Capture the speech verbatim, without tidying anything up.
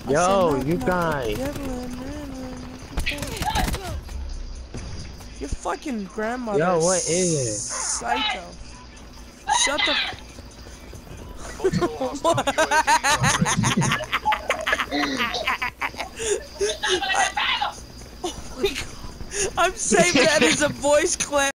Yo, knock, you knock, guys. diddling, diddling. Your fucking grandmother Yo, is what is it? psycho. Shut the f- Multiple hostile U A Vs operating. Oh my god. I'm saving that as a voice clip.